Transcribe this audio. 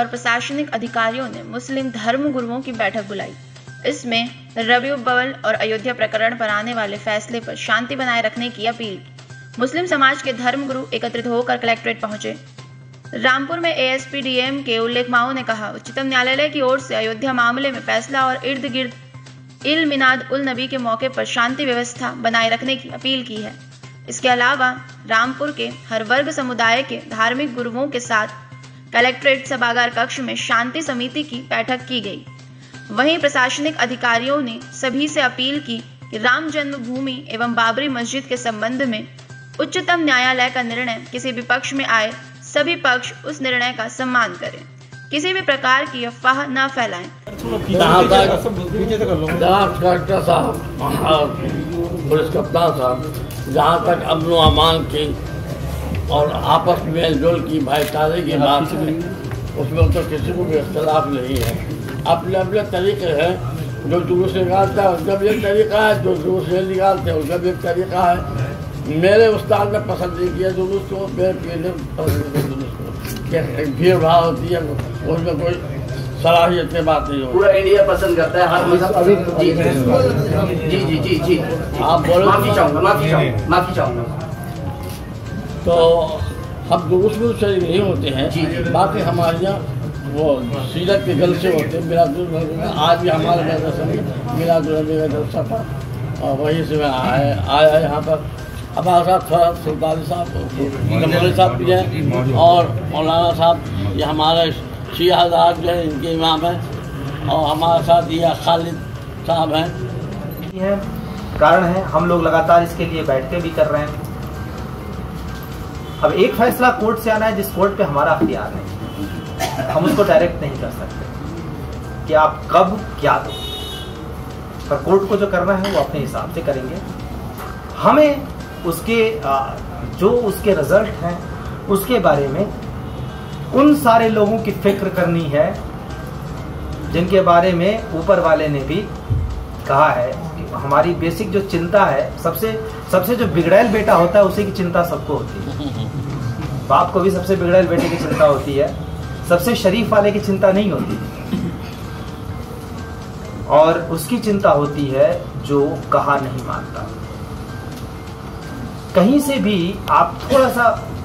और प्रशासनिक अधिकारियों ने मुस्लिम धर्म गुरुओं की बैठक बुलाई। इसमें रबीउल और अयोध्या प्रकरण पर आने वाले फैसले पर शांति बनाए रखने की अपील की। मुस्लिम समाज के धर्म गुरु एकत्रित होकर कलेक्ट्रेट पहुंचे। रामपुर में एएसपी डीएम के उल्लेख माओ ने कहा, उच्चतम न्यायालय की ओर से अयोध्या मामले में फैसला और इर्द गिर्द इल मिलाद उल नबी के मौके पर शांति व्यवस्था बनाए रखने की अपील की है। इसके अलावा रामपुर के हर वर्ग समुदाय के धार्मिक गुरुओं के साथ कलेक्ट्रेट सभागार कक्ष में शांति समिति की बैठक की गई। वहीं प्रशासनिक अधिकारियों ने सभी से अपील की कि राम जन्मभूमि एवं बाबरी मस्जिद के संबंध में उच्चतम न्यायालय का निर्णय किसी भी पक्ष में आए, सभी पक्ष उस निर्णय का सम्मान करें, किसी भी प्रकार की अफवाह न फैलाएं। कलेक्टर साहब, पुलिस कप्तान साहब, जहाँ तक अमन अमान की और आपस में मेलजोल की भाईचारे की बात है, उसमें तो किसी को भी इख्तलाफ नहीं है। अपने अपने तरीके हैं। जो जुलूस निकालता है उसका भी एक तरीका है, जो जुलूस नहीं निकालते हैं उसका भी एक तरीका है। मेरे उस्ताद ने पसंद नहीं किया जुलूस को, मेरे पीर ने पसंद किया जुलूस को। भीड़ भाड़ होती है, उसमें कोई सलाहियत की बात नहीं होती। पूरा इंडिया पसंद करता है हर मज़हब। जी जी जी जी आप बोलो। माफ़ी चाहूँगा। तो हम जुलूस में शरीक नहीं होते हैं। जी। बाकी हमारे यहाँ वो सीरत के जलसे होते हैं। मिलादुल आज भी हमारे मदरसे में मिलादुल नबी का जलसा था और वहीं से मैं आया यहाँ पर। हमारे साथ थोड़ा सुल्तानी साहब, साहब भी हैं और मौलाना साहब, ये हमारे शिया हज़रात जो है इनके इमाम हैं, और हमारे साथ ये खालिद साहब हैं। कारण है हम लोग लगातार इसके लिए बैठकें भी कर रहे हैं। अब एक फैसला कोर्ट से आना है जिस कोर्ट पे हमारा अख्तियार नहीं, हम उसको डायरेक्ट नहीं कर सकते कि आप कब क्या दो, पर कोर्ट को जो करना है वो अपने हिसाब से करेंगे। हमें उसके जो उसके रिजल्ट हैं उसके बारे में उन सारे लोगों की फिक्र करनी है जिनके बारे में ऊपर वाले ने भी कहा है कि हमारी बेसिक जो चिंता है, सबसे जो बिगड़ैल बेटा होता है उसी की चिंता सबको होती है। बाप को भी सबसे बिगड़ैल बेटे की चिंता होती है, सबसे शरीफ वाले की चिंता नहीं होती। और उसकी चिंता होती है जो कहा नहीं मानता। कहीं से भी आप थोड़ा सा